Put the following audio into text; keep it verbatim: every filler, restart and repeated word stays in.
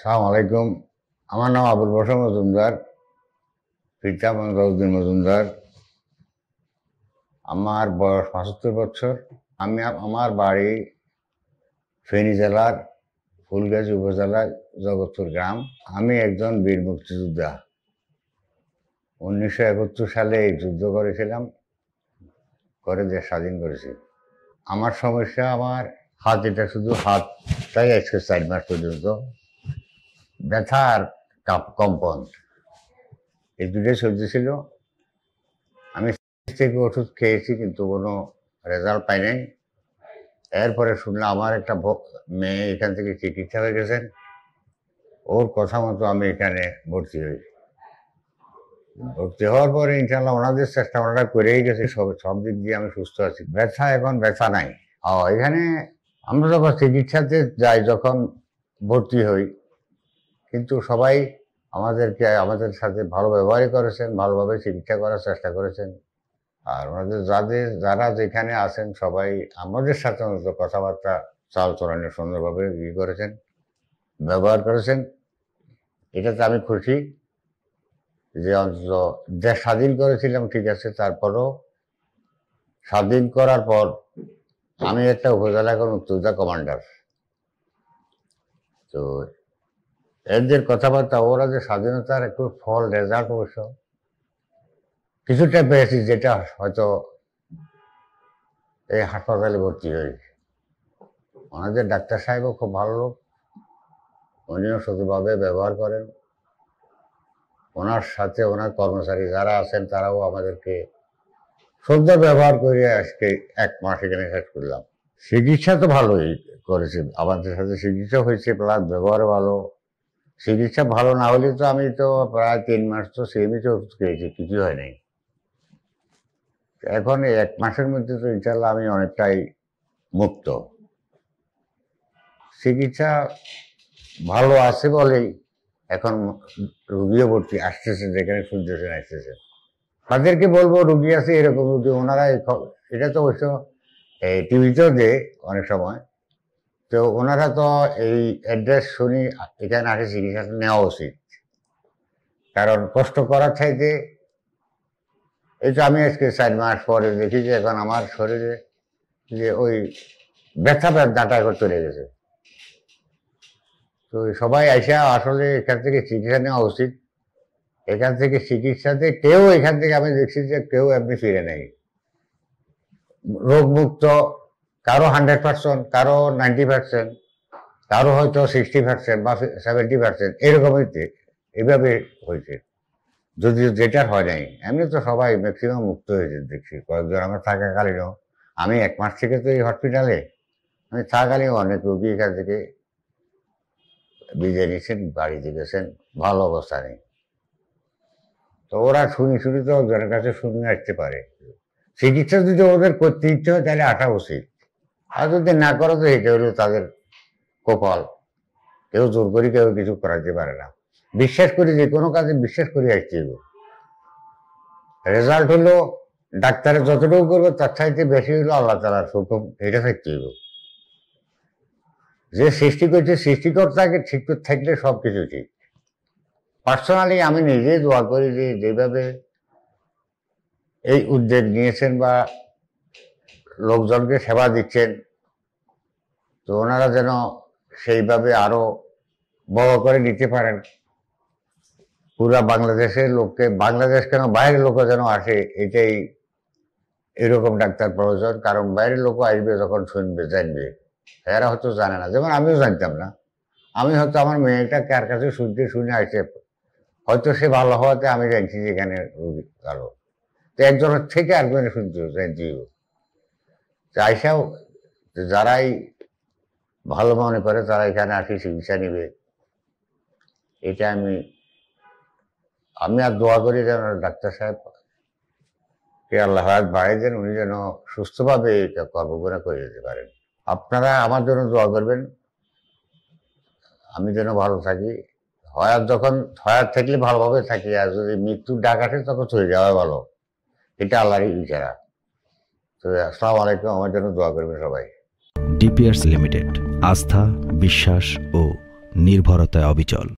সালাম আলাইকুম। আমার নাম আবুল বশর মজুমদার, পিতা মনিরুদ্দিন মজুমদার। আমার বয়স পঁচাত্তর বছর। আমি আমার বাড়ি ফেনী জেলার ফুলগাজী উপজেলার জগৎপুর গ্রাম। আমি একজন বীর মুক্তিযোদ্ধা। উনিশশো একাত্তর সালে এই যুদ্ধ করেছিলাম, করে দেশ স্বাধীন করেছি। আমার সমস্যা, আমার হাত, এটা শুধু হাতটাই আজকে চার মাস পর্যন্ত ব্যথা আর কম্পন, এই দুটোই চলতেছিল। আমি থেকে ওষুধ খেয়েছি, কিন্তু কোনো রেজাল্ট পাই নাই। এরপরে শুনলাম আমার একটা মেয়ে এখান থেকে চিকিৎসা হয়ে গেছেন। ওর কথা মতো আমি এখানে ভর্তি হই। ভর্তি হওয়ার পরে ইনশাল্লাহ ওনাদের চেষ্টা ওনারা করেই গেছে, সব সব দিক দিয়ে আমি সুস্থ আছি। ব্যথা এখন ব্যথা নাই। ও এখানে আমরা যখন চিকিৎসাতে যাই, যখন ভর্তি হই, কিন্তু সবাই আমাদেরকে আমাদের সাথে ভালো ব্যবহারই করেছেন, ভালোভাবে চিকিৎসা করার চেষ্টা করেছেন। আর ওনাদের যাদের যারা যেখানে আছেন সবাই আমাদের সাথে অন্তত কথাবার্তা চাল চলনে সুন্দরভাবে ই করেছেন, ব্যবহার করেছেন। এটাতে আমি খুশি যে অন্তত দেশ স্বাধীন করেছিলাম, ঠিক আছে। তারপরও স্বাধীন করার পর আমি একটা উপজেলা এখন মুক্তিযোদ্ধা কমান্ডার। তো এদের কথাবার্তা, ওরা যে স্বাধীনতার একটু ফল রেজাল্ট অবশ্য কিছুটা পেয়েছি, যেটা হয়তো এই হাসপাতালে ভর্তি হয়েছে। ওনাদের ডাক্তার সাহেবও খুব ভালো লোক, উনিও সঠিকভাবে ব্যবহার করেন। ওনার সাথে ওনার কর্মচারী যারা আছেন তারাও আমাদেরকে সুন্দর ব্যবহার করে আজকে এক মাস এখানে শেষ করলাম। চিকিৎসা তো ভালোই করেছে, আমাদের সাথে চিকিৎসা হয়েছে, প্লাস ব্যবহার ভালো। চিকিৎসা ভালো না হলে তো আমি তো প্রায় তিন মাস তো সেমিতে ওষুধ খেয়েছি, কিছু হয় নাই। এখন এক মাসের মধ্যে তো ইনশাল্লাহ আমি অনেকটাই মুক্ত। চিকিৎসা ভালো আছে বলেই এখন রুগীও ভর্তি আসতেছে, যেখানে শুনতেছেন আসতেছে। তাদেরকে বলবো রুগী আছে এরকম রুগী, ওনারা এটা তো অবশ্য এই টিভিতেও দেয় অনেক সময়, তো ওনারা তো এই অ্যাড্রেস শুনি এখানে আসে চিকিৎসাটা নেওয়া উচিত। কারণ কষ্ট করার চাইতে, এই তো আমি আজকে চার মাস পরে দেখি যে এখন আমার শরীরে যে ওই ব্যথা ব্যথাটা এখন চলে গেছে। তো সবাই আইসা আসলে এখান থেকে চিকিৎসা নেওয়া উচিত। এখান থেকে চিকিৎসাতে কেউ, এখান থেকে আমি দেখছি যে কেউ এমনি ফিরে নেই রোগমুক্ত। কারো হান্ড্রেড পার্সেন্ট, কারো নাইনটি পার্সেন্ট, কারো হয়তো সিক্সটি পার্সেন্ট বা সেভেন্টি পার্সেন্ট, এরকমই এইভাবে হয়েছে। যদি যেটার হয় নাই, এমনি তো সবাই ম্যাক্সিমাম মুক্ত হয়েছে দেখছি। কয়েকজন আমার থাকাকালীনও, আমি এক মাস থেকে তো এই হসপিটালে আমি থাকাকালীন অনেক রোগী এখান থেকে বিদায় নিচ্ছেন, বাড়িতে গেছেন, ভালো অবস্থা নেই। তো ওরা শুনি শুনি তো একজনের কাছে শুনে আসতে পারে। চিকিৎসা যদি ওদের করতে ইচ্ছে হয় তাহলে আসা উচিত, আর যদি না করে তো এটা হলো তাদের কপাল। কেউ জোর করি কেউ কিছু করাতে পারে না। বিশ্বাস করি, যে কোনো কাজে বিশ্বাস করি আসতে হইব। রেজাল্ট হলো ডাক্তারের যতটুকু করবে তার চাইতে বেশি হলো আল্লাহ তাআলার হুকুম, এটা থাকতে হইব। যে সৃষ্টি করছে সৃষ্টিকর্তাকে ঠিক থাকলে সব কিছু ঠিক। পার্সোনালি আমি নিজেই দোয়া করি যে যেভাবে এই উদ্যোগ নিয়েছেন বা লোকজনকে সেবা দিচ্ছেন, তো ওনারা যেন সেইভাবে আরো বড় করে নিতে পারেন। পুরা বাংলাদেশের লোককে, বাংলাদেশ কেন বাইরের লোকও যেন আসে, এটাই এরকম ডাক্তার প্রয়োজন। কারণ বাইরের লোকও আসবে, যখন শুনবে জানবে, এরা হয়তো জানে না। যেমন আমিও জানতাম না, আমি হয়তো আমার মেয়েটা কার কাছে শুনতে শুনে আসে, হয়তো সে ভালো হওয়াতে আমি জানছি যে এখানে রুগী ভালো। তো একজনের থেকে একজনের শুনতে জানতে আইসাও যারাই ভালো মনে করে তারা এখানে আসি চিকিৎসা নিবে। এটা আমি আমি আর দোয়া করি যেন ডাক্তার সাহেব কে আল্লাহ বাড়াই দেন, উনি যেন সুস্থভাবে এটা কর্মগুলো করে যেতে পারেন। আপনারা আমার জন্য দোয়া করবেন, আমি যেন ভালো থাকি। হয়াত যখন হয়াত থাকলে ভালোভাবে থাকি, আর যদি মৃত্যুর ডাক আসে তখন চলে যাওয়া ভালো, এটা আল্লাহরই ইশারা। তো আসসালামু আলাইকুম, আমার জন্য দোয়া করবেন সবাই। ডিপিআরস লিমিটেড, আস্থা, বিশ্বাস ও নির্ভরতায় অবিচল।